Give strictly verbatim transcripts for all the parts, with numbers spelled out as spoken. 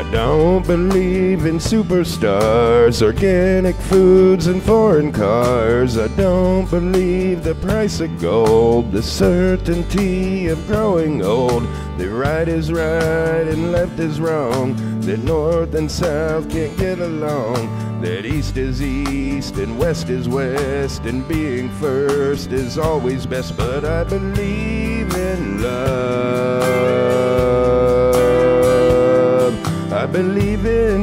don't believe in superstars, organic foods and foreign cars. I don't believe the price of gold, the certainty of growing old. That right is right and left is wrong, that north and south can't get along, that east is east and west is west, and being first is always best. But I believe in love, I believe in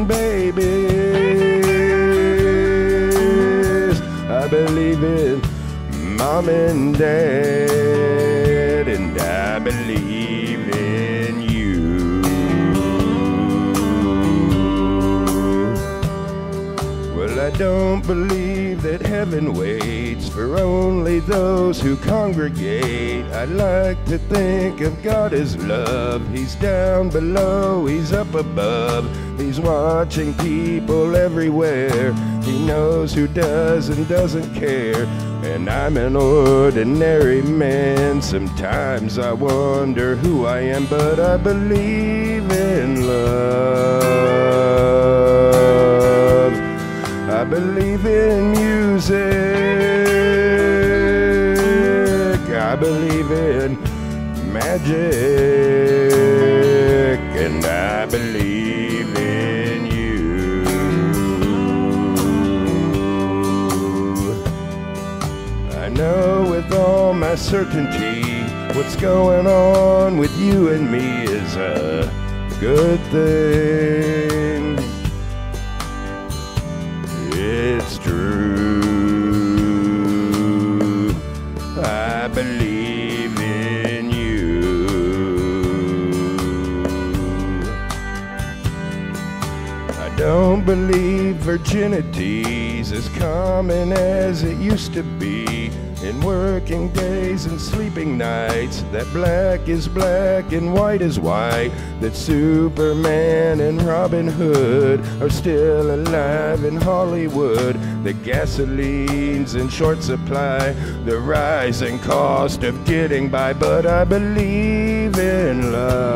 babies, I believe in mom and dad, and I believe in you. Well, I don't believe that heaven waits for only those who congregate. I like to think of God as love. He's down below, He's up above. He's watching people everywhere. He knows who does and doesn't care. And I'm an ordinary man. Sometimes I wonder who I am, but I believe in love. I believe in music, I believe in magic, and I believe in you. I know with all my certainty what's going on with you and me is a good thing. It's true, I believe in you. I don't believe virginity's as common as it used to be. In working days and sleeping nights, that black is black and white is white, that Superman and Robin Hood are still alive in Hollywood, that gasoline's in short supply, the rising cost of getting by. But I believe in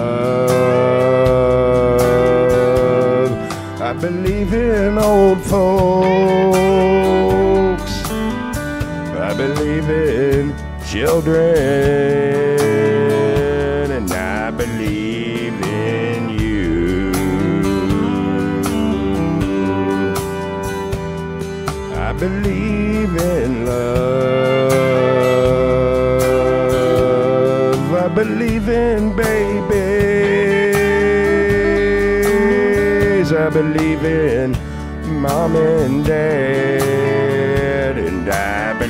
love, I believe in old folks, I believe in children, and I believe in you. I believe in love, I believe in babies, I believe in mom and dad, and I